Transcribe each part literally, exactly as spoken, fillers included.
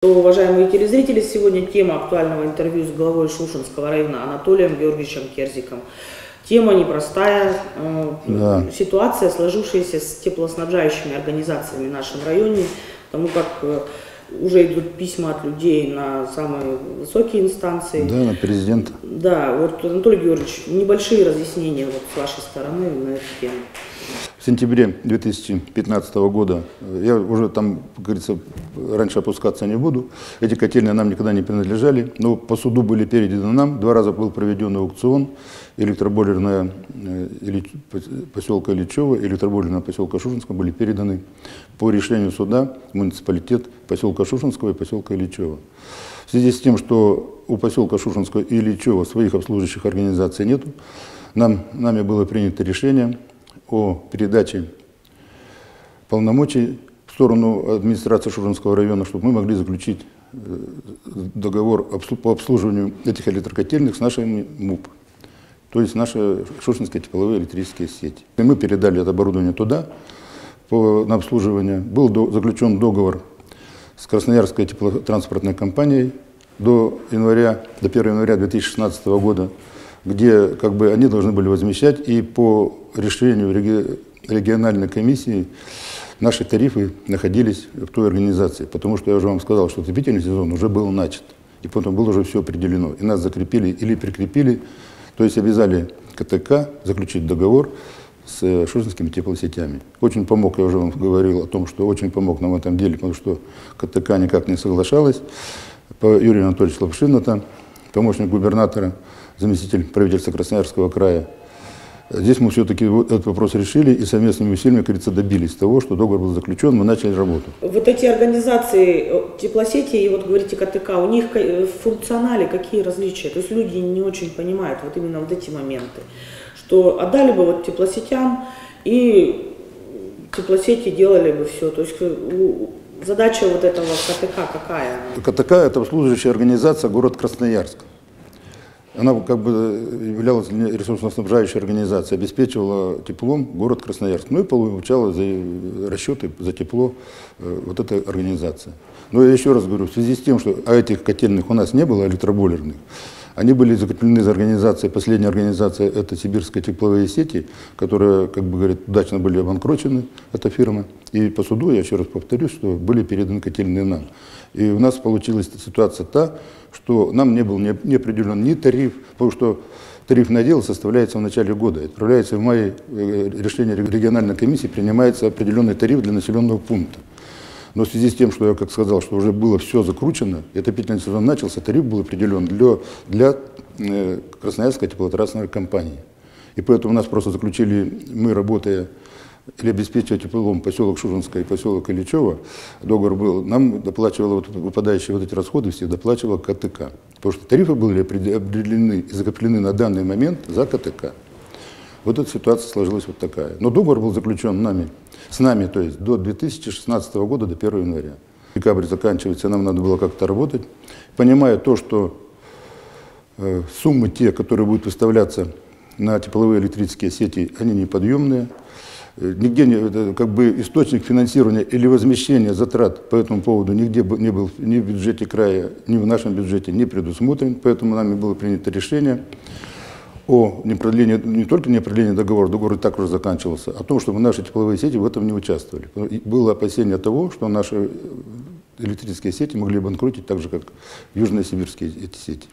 Уважаемые телезрители, сегодня тема актуального интервью с главой Шушенского района Анатолием Георгиевичем Керзиком. Тема непростая, Да. Ситуация, сложившаяся с теплоснабжающими организациями в нашем районе, потому как уже идут письма от людей на самые высокие инстанции. Да, на президента. Да, вот, Анатолий Георгиевич, небольшие разъяснения вот с вашей стороны на эту тему. В сентябре две тысячи пятнадцатого года, я уже там, как говорится, раньше опускаться не буду, эти котельные нам никогда не принадлежали, но по суду были переданы нам, два раза был проведен аукцион, электробойлерная поселка Ильичева, электробойлерная поселка Шушенского были переданы по решению суда в муниципалитет поселка Шушенского и поселка Ильичева. В связи с тем, что у поселка Шушенского и Ильичева своих обслуживающих организаций нету, нам, нами было принято решение о передаче полномочий в сторону администрации Шушенского района, чтобы мы могли заключить договор по обслуживанию этих электрокотельных с нашими МУП, то есть наши Шушенские тепловые электрические сети. И мы передали это оборудование туда по, на обслуживание. Был до, заключен договор с Красноярской теплотранспортной компанией до, января, до первого января две тысячи шестнадцатого года, где как бы они должны были возмещать, и по решению реги региональной комиссии наши тарифы находились в той организации, потому что я уже вам сказал, что отопительный сезон уже был начат, и потом было уже все определено, и нас закрепили или прикрепили, то есть обязали КТК заключить договор с шушенскими теплосетями. Очень помог, я уже вам говорил о том, что очень помог нам в этом деле, потому что КТК никак не соглашалась. По Юрию Анатольевичу Лапшину, там, помощник губернатора, заместитель правительства Красноярского края. Здесь мы все-таки этот вопрос решили и совместными усилиями, как говорится, добились того, что договор был заключен, мы начали работу. Вот эти организации, теплосети и вот говорите КТК, у них в функционале какие различия? То есть люди не очень понимают вот именно вот эти моменты, что отдали бы вот теплосетям и теплосети делали бы все. То есть задача вот этого КТК какая? КТК – это обслуживающая организация город Красноярск. Она как бы являлась ресурсно-снабжающей организацией, обеспечивала теплом город Красноярск. Ну и получала за расчеты за тепло вот эта организация. Но я еще раз говорю, в связи с тем, что а этих котельных у нас не было, электробойлерных, они были закреплены за организацией, последняя организация – это Сибирские тепловые сети, которые, как бы говорят, удачно были обанкрочены, эта фирма. И по суду, я еще раз повторюсь, что были переданы котельные нам. И у нас получилась ситуация та, что нам не был не, не определен ни тариф, потому что тарифное дело составляется в начале года. Отправляется в мае решение региональной комиссии, принимается определенный тариф для населенного пункта. Но в связи с тем, что я как сказал, что уже было все закручено, и отопительный сезон начался, тариф был определен для, для э, Красноярской теплотранспортной компании. И поэтому у нас просто заключили, мы, работая или обеспечивая теплом поселок Шушенское и поселок Ильичева, договор был, нам доплачивало вот, выпадающие вот эти расходы, все доплачивала КТК. Потому что тарифы были определены и закреплены на данный момент за КТК. Вот эта ситуация сложилась вот такая. Но договор был заключен нами, с нами, то есть до две тысячи шестнадцатого года, до первого января. Декабрь заканчивается, нам надо было как-то работать. Понимая то, что э, суммы те, которые будут выставляться на тепловые электрические сети, они неподъемные. Нигде не, как бы источник финансирования или возмещения затрат по этому поводу нигде не был ни в бюджете края, ни в нашем бюджете не предусмотрен. Поэтому нами было принято решение о непродлении, не только не продлении договора, договор и так уже заканчивался, о том, чтобы наши тепловые сети в этом не участвовали. И было опасение того, что наши электрические сети могли банкротить так же, как южные сибирские эти сети.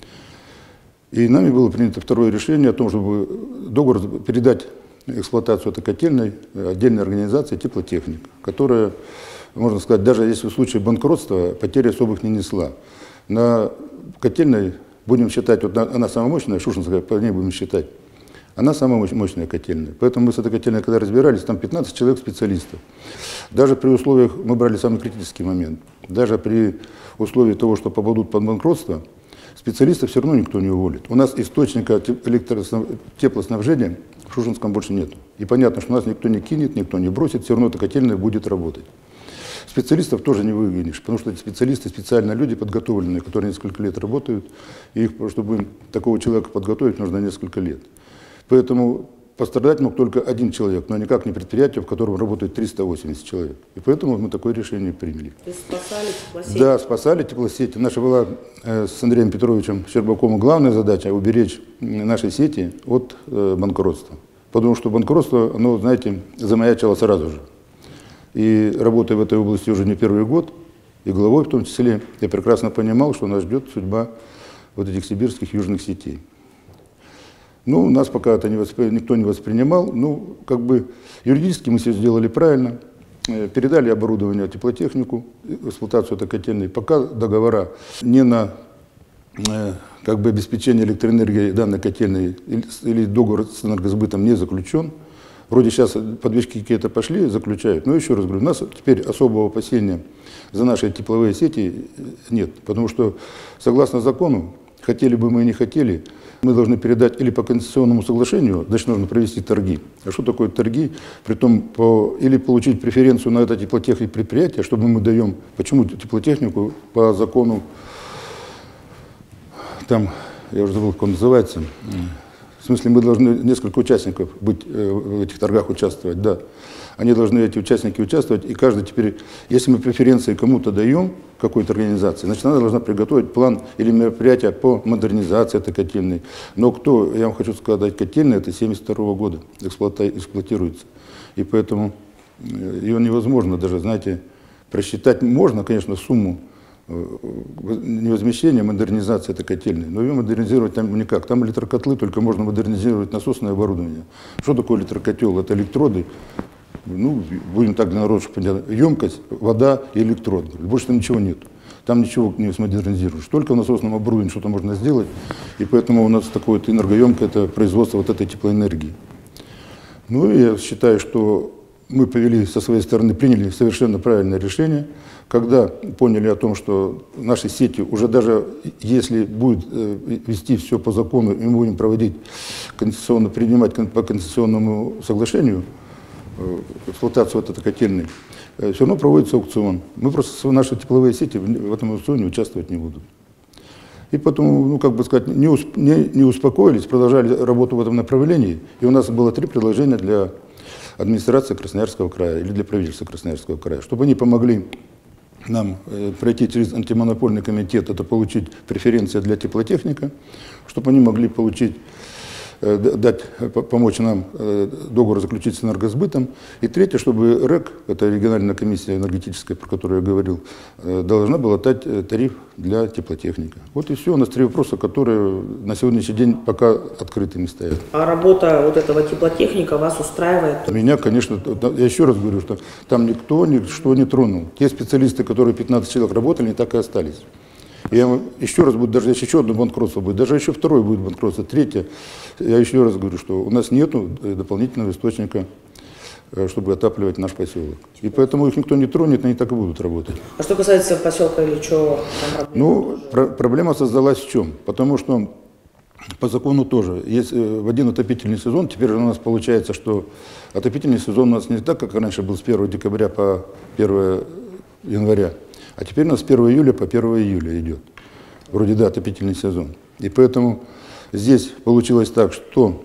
И нами было принято второе решение о том, чтобы договор передать эксплуатацию этой котельной отдельной организации теплотехник, которая, можно сказать, даже если в случае банкротства потери особых не несла. На котельной будем считать, вот она самая мощная, Шушенская, по ней будем считать, она самая мощная котельная. Поэтому мы с этой котельной, когда разбирались, там пятнадцать человек специалистов. Даже при условиях, мы брали самый критический момент, даже при условии того, что попадут под банкротство, специалистов все равно никто не уволит. У нас источника теплоснабжения в Шушенском больше нет. И понятно, что нас никто не кинет, никто не бросит, все равно эта котельная будет работать. Специалистов тоже не выгонишь, потому что эти специалисты, специально люди подготовленные, которые несколько лет работают, и их, чтобы такого человека подготовить, нужно несколько лет. Поэтому пострадать мог только один человек, но никак не предприятие, в котором работает триста восемьдесят человек. И поэтому мы такое решение приняли. То есть спасали теплосети? Да, спасали теплосети. Наша была э, с Андреем Петровичем Щербаковым главная задача уберечь наши сети от э, банкротства. Потому что банкротство, оно, знаете, замаячило сразу же. И работая в этой области уже не первый год, и главой в том числе, я прекрасно понимал, что нас ждет судьба вот этих сибирских южных сетей. Ну, нас пока это не воспри... никто не воспринимал. Ну, как бы юридически мы все сделали правильно. Передали оборудование, теплотехнику, эксплуатацию этой котельной. Пока договора не на как бы, обеспечение электроэнергией данной котельной или, или договор с энергосбытом не заключен. Вроде сейчас подвижки какие-то пошли, заключают. Но еще раз говорю, у нас теперь особого опасения за наши тепловые сети нет. Потому что, согласно закону, хотели бы мы и не хотели, мы должны передать или по концессионному соглашению, значит, нужно провести торги. А что такое торги? Притом, по, или получить преференцию на это теплотехник предприятие, чтобы мы даем, почему теплотехнику по закону, там, я уже забыл, как он называется, в смысле, мы должны несколько участников быть, в этих торгах участвовать, да. Они должны, эти участники, участвовать, и каждый теперь, если мы преференции кому-то даем, какой-то организации, значит, она должна приготовить план или мероприятие по модернизации этой котельной. Но кто, я вам хочу сказать, котельная, это семьдесят второго года эксплуата, эксплуатируется. И поэтому ее невозможно даже, знаете, просчитать. Можно, конечно, сумму не возмещения, модернизации этой котельной, но ее модернизировать там никак. Там электрокотлы, только можно модернизировать насосное оборудование. Что такое электрокотел? Это электроды. Ну, будем так для народа, чтобы понятно, емкость, вода и электрод. Больше там ничего нет. Там ничего не смодернизируешь. Только в насосном оборудовании что-то можно сделать. И поэтому у нас такое вот энергоемкое это производство вот этой теплоэнергии. Ну, и я считаю, что мы повели со своей стороны, приняли совершенно правильное решение, когда поняли о том, что наши сети уже даже если будет э, вести все по закону, и мы будем проводить концессионно, принимать по концессионному соглашению, эксплуатацию вот этой котельной, все равно проводится аукцион. Мы просто, наши тепловые сети в этом аукционе участвовать не будут. И поэтому, ну, как бы сказать, не, усп не, не успокоились, продолжали работу в этом направлении. И у нас было три предложения для администрации Красноярского края или для правительства Красноярского края, чтобы они помогли нам э, пройти через антимонопольный комитет, это получить преференции для теплотехника, чтобы они могли получить, э, дать, помочь нам э, договор заключить с энергосбытом. И третье, чтобы РЭК, это региональная комиссия энергетическая, про которую я говорил, э, должна была дать э, тариф для теплотехника. Вот и все. У нас три вопроса, которые на сегодняшний день пока открытыми стоят. А работа вот этого теплотехника вас устраивает? Меня, конечно, я еще раз говорю, что там никто ничто не тронул. Те специалисты, которые пятнадцать человек работали, они так и остались. И я еще раз буду, даже если еще одно банкротство будет, даже еще второе будет банкротство, третье, я еще раз говорю, что у нас нет дополнительного источника, чтобы отапливать наш поселок. И поэтому их никто не тронет, они так и будут работать. А что касается поселка Ильичево? Ну, про проблема создалась в чем? Потому что по закону тоже, есть в один отопительный сезон, теперь у нас получается, что отопительный сезон у нас не так, как раньше был с первого декабря по первое января, а теперь у нас с первого июля по первое июля идет. Вроде да, отопительный сезон. И поэтому здесь получилось так, что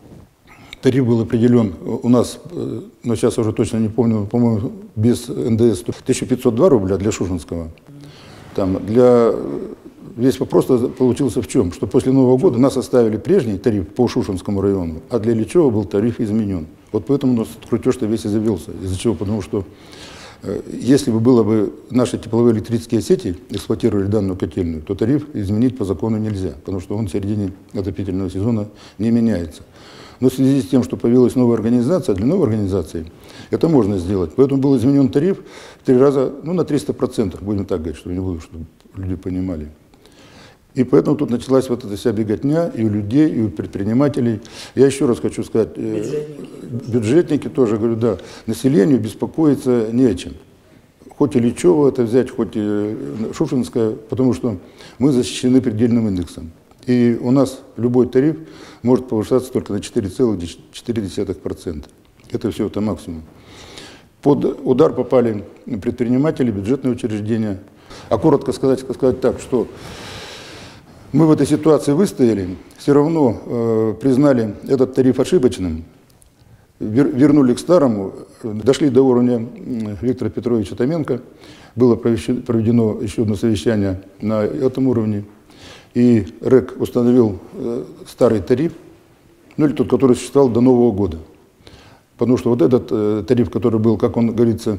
тариф был определен у нас, но сейчас уже точно не помню, по-моему, без эн дэ эс тысяча пятьсот два рубля для Шушинского. Там для... Весь вопрос получился в чем? Что после Нового года нас оставили прежний тариф по Шушинскому району, а для Ильичева был тариф изменен. Вот поэтому у нас крутеж-то весь и завелся. Из-за чего? Потому что э, если бы было бы наши тепловые электрические сети эксплуатировали данную котельную, то тариф изменить по закону нельзя, потому что он в середине отопительного сезона не меняется. Но в связи с тем, что появилась новая организация, для новой организации это можно сделать. Поэтому был изменен тариф в три раза, ну на триста процентов, будем так говорить, чтобы не буду, чтобы люди понимали. И поэтому тут началась вот эта вся беготня и у людей, и у предпринимателей. Я еще раз хочу сказать, бюджетники, бюджетники тоже, говорю, да, населению беспокоиться не о чем. Хоть Ильичево это взять, хоть и Шушинское, потому что мы защищены предельным индексом. И у нас любой тариф может повышаться только на четыре целых четыре десятых процента. Это все, это максимум. Под удар попали предприниматели, бюджетные учреждения. А коротко сказать, сказать так, что мы в этой ситуации выстояли, все равно э, признали этот тариф ошибочным, вернули к старому, дошли до уровня Виктора Петровича Томенко, было проведено еще одно совещание на этом уровне, и РЭК установил старый тариф, ну или тот, который существовал до Нового года. Потому что вот этот тариф, который был, как он говорится,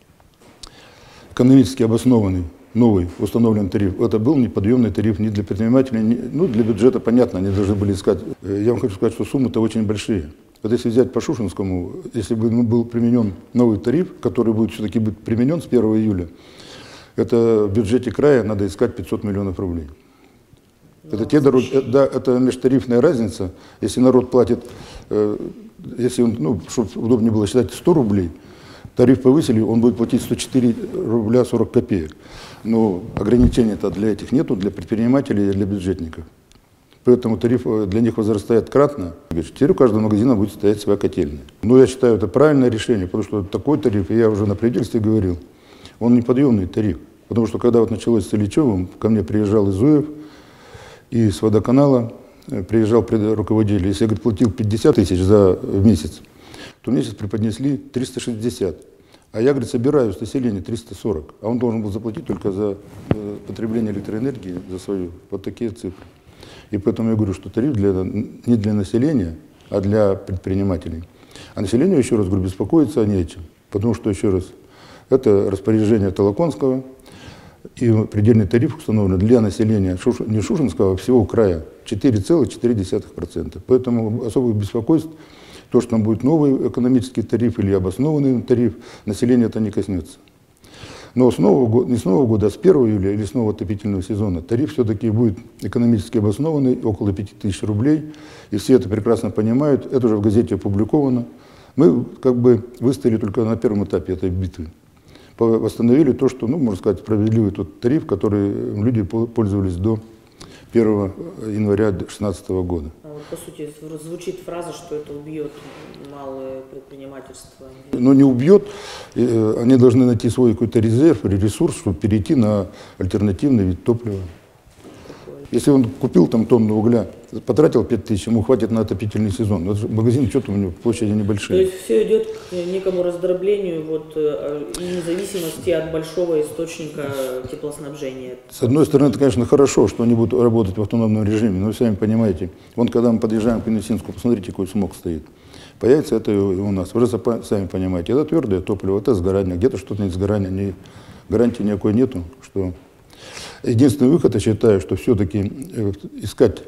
экономически обоснованный, новый установленный тариф, это был неподъемный тариф ни для предпринимателей, ни, ну для бюджета, понятно, они должны были искать. Я вам хочу сказать, что суммы-то очень большие. Вот если взять по Шушинскому, если бы был применен новый тариф, который будет все-таки быть применен с первого июля, это в бюджете края надо искать пятьсот миллионов рублей. Но это, те дороги, да, это межтарифная разница. Если народ платит, э, если он, ну, чтобы удобнее было считать, сто рублей, тариф повысили, он будет платить сто четыре рубля сорок копеек. Но ограничений-то для этих нету, для предпринимателей и для бюджетников. Поэтому тариф для них возрастает кратно. Теперь у каждого магазина будет стоять своя котельная. Но я считаю, это правильное решение, потому что такой тариф, я уже на правительстве говорил, он неподъемный тариф. Потому что когда вот началось с Ильичевым, ко мне приезжал Изуев, и с водоканала приезжал руководитель. Если я, говорит, платил пятьдесят тысяч за месяц, то в месяц преподнесли триста шестьдесят. А я, говорит, собираю с населения триста сорок. А он должен был заплатить только за потребление электроэнергии, за свою. Вот такие цифры. И поэтому я говорю, что тариф для, не для населения, а для предпринимателей. А населению, еще раз говорю, беспокоиться не о чем. Потому что, еще раз, это распоряжение Толоконского, и предельный тариф установлен для населения Шуш... не Шушинского, а всего края четыре целых четыре десятых процента. Поэтому особых беспокойств, то, что там будет новый экономический тариф или обоснованный тариф, население это не коснется. Но с нового года, не с нового года, а с первого июля или с нового отопительного сезона тариф все-таки будет экономически обоснованный, около пяти тысяч рублей. И все это прекрасно понимают, это уже в газете опубликовано. Мы как бы выстояли только на первом этапе этой битвы. Восстановили то, что, ну, можно сказать, справедливый тот тариф, который люди пользовались до первого января две тысячи шестнадцатого года. А вот, по сути, звучит фраза, что это убьет малое предпринимательство. Но не убьет, они должны найти свой какой-то резерв или ресурс, чтобы перейти на альтернативный вид топлива. Если он купил там тонну угля, потратил пять тысяч, ему хватит на отопительный сезон. Вот магазин, что-то у него площади небольшие. То есть все идет к некому раздроблению вот, независимости от большого источника теплоснабжения. С одной стороны, это, конечно, хорошо, что они будут работать в автономном режиме, но вы сами понимаете, вон когда мы подъезжаем к Минусинску, посмотрите, какой смог стоит. Появится это и у нас. Вы же сами понимаете, это твердое топливо, это сгорание, где-то что-то нет сгорания, ни, гарантии никакой нету, что... Единственный выход, я считаю, что все-таки искать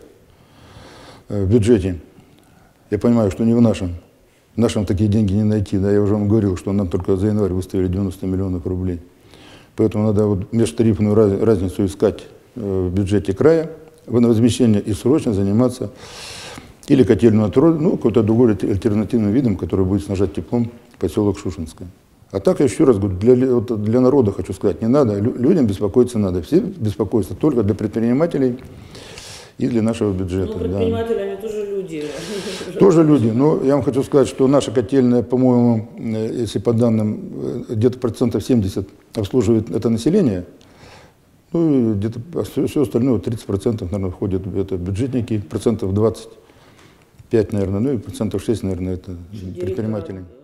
в бюджете, я понимаю, что не в нашем, в нашем такие деньги не найти, да, я уже вам говорил, что нам только за январь выставили девяносто миллионов рублей. Поэтому надо вот межтарифную раз, разницу искать в бюджете края, в возмещение и срочно заниматься или котельную отроду, ну, какой-то другой альтернативным видом, который будет снабжать теплом поселок Шушинское. А так, я еще раз говорю, для, вот для народа хочу сказать, не надо, людям беспокоиться надо. Все беспокоятся только для предпринимателей и для нашего бюджета. Ну, предприниматели, да. Они тоже люди. Тоже люди, но я вам хочу сказать, что наша котельная, по-моему, если по данным, где-то процентов семьдесят обслуживает это население, ну, где-то все, все остальное, тридцать процентов, наверное, входят это бюджетники, процентов двадцать пять, наверное, ну и процентов шесть, наверное, это предприниматели.